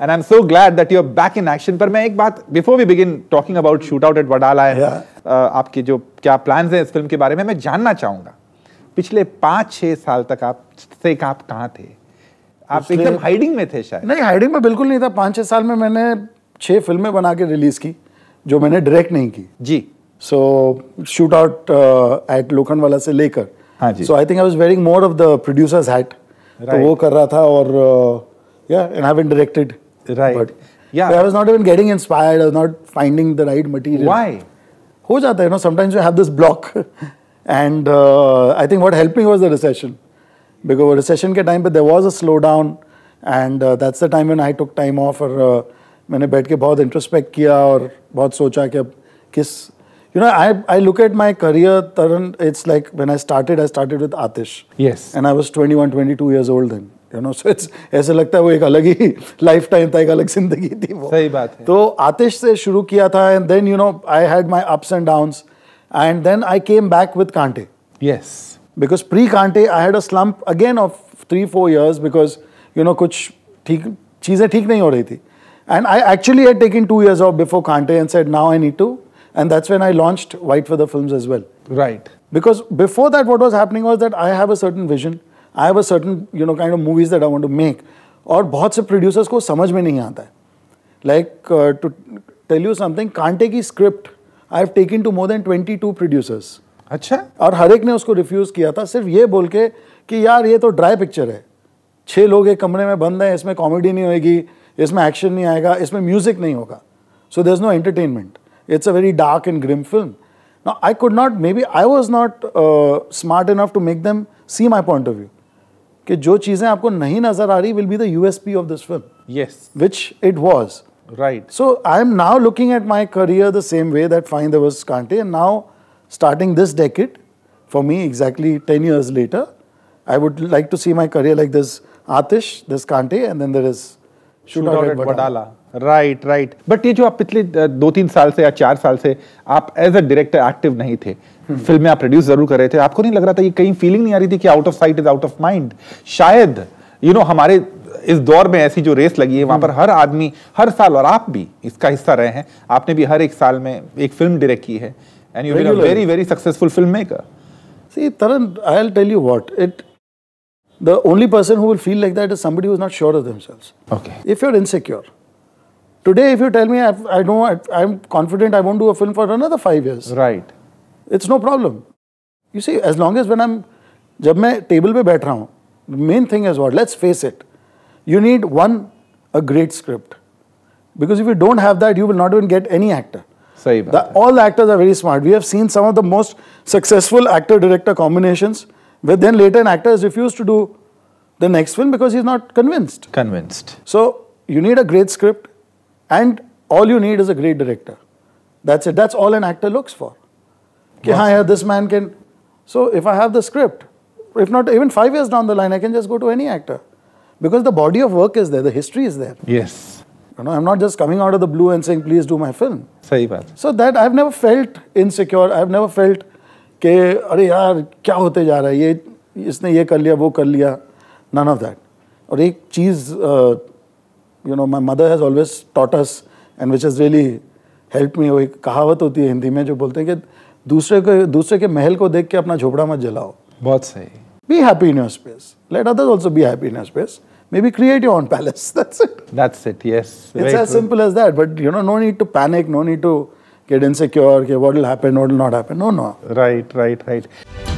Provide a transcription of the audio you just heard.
and I'm so glad that you're back in action. पर मैं एक बात before we begin talking about Shootout at Wadala and आपके जो क्या plans हैं इस फिल्म के बारे में मैं जानना चाहूँगा. पिछले 5-6 साल तक आप कहाँ थे? आप एकदम हाइडिंग में थे शायद. नहीं, हाइडिंग में बिल्कुल नहीं था. 5-6 साल में मैंने 6 फिल्में बना के रिलीज की जो मैंने डायरेक्ट नहीं की जी. So shoot out at Lokhandwala से लेकर, हाँ जी. So I think I was wearing more of the producer's hat. तो वो कर रहा था और या and I haven't directed. Right. But I was not even getting inspired. I was not finding the right material. Why? हो जाता है, you know, sometimes you have this block. And I think what helped me was the recession, because recession के time पे there was a slow down and that's the time when I took time off. और मैंने बैठ के बहुत introspect किया और बहुत सोचा कि अब किस, you know, I look at my career, Taran, it's like when I started with Atish. Yes. And I was 21-22 years old then, you know, so it's ऐसे लगता है वो एक अलग ही लाइफ टाइम था, एक अलग जिंदगी थी वो. सही बात है. तो आतिश से शुरू किया था and then, you know, I had my ups and downs and then I came back with Kaante. Yes. Because pre-Kaante I had a slump again of 3-4 years because, you know, कुछ चीज़ें ठीक नहीं हो रही थी. And I actually had taken 2 years off before Kaante and said, now I need to. And that's when I launched White Feather Films as well. Right. Because before that, what was happening was that I have a certain vision. I have a certain, you know, kind of movies that I want to make. और बहुत से producers को समझ में नहीं आता है. Like, to tell you something, Kaante की script, I have taken to more than 22 producers. अच्छा. और हर एक ने उसको refuse किया था, सिर्फ ये बोल के कि यार ये तो dry picture है. 6 लोग एक कमरे में बंद हैं, इसमें comedy नहीं होएगी, इसमें action नहीं आएगा, इसमें music नहीं होगा. So there's no entertainment. It's a very dark and grim film. Now, I could not, maybe I was not smart enough to make them see my point of view. कि जो चीज़ें आपको नहीं नज़र आ रही will be the USP of this film. Yes. Which it was. Right. So, I am now looking at my career the same way that fine there was Kaante, and now starting this decade, for me exactly 10 years later, I would like to see my career like this Atish, this Kaante, and then there is Shootout at Wadala. Right right. But ये जो आप पिछले 2-3 साल से या 4 साल से आप एज अ डायरेक्टर एक्टिव नहीं थे, फिल्में आप प्रोड्यूस जरूर कर रहे थे, आपको नहीं लग रहा था, ये कहीं फीलिंग नहीं आ रही थी कि out of sight is out of mind? शायद यू नो हमारे इस दौर में ऐसी जो रेस लगी है वहां पर हर आदमी हर साल, और आप भी इसका हिस्सा रहे हैं, आपने भी हर एक साल में एक फिल्म डायरेक्ट की है and you been a very very successful film maker. See Taran, I'll tell you what, the only person who will feel like that is somebody who is not sure of themselves. Okay. If you're insecure, today if you tell me I'm confident I won't do a film for another 5 years. Right. It's no problem. You see, as long as जब मैं table पे बैठ रहा हूँ, main thing is what? Let's face it. You need a great script. Because if you don't have that, you will not even get any actor. सही बात है. All the actors are very smart. We have seen some of the most successful actor-director combinations, where then later an actor has refused to do the next film because he's not convinced. So you need a great script, and all you need is a great director. That's it. That's all an actor looks for. Ki, haan, yeah, this man can. So if I have the script, if not even 5 years down the line, I can just go to any actor, because the body of work is there, the history is there. Yes. You know, I'm not just coming out of the blue and saying, please do my film. सही बात. So that I've never felt insecure. I've never felt कि अरे यार क्या होते जा रहा है, ये इसने ये कर लिया, वो कर लिया. None of that. और एक चीज़, you know, my mother has always taught us, and which has really helped me. वो एक कहावत होती है हिंदी में जो बोलते हैं कि दूसरे के महल को देख के अपना झोपड़ा मत जलाओ. बहुत सही. Be happy in your space. Let others also be happy in your space. Maybe create your own palace. That's it. That's it. Yes. It's as simple as that. But you know, no need to panic. No need to get insecure. Okay, what will happen? What will not happen? No. Right.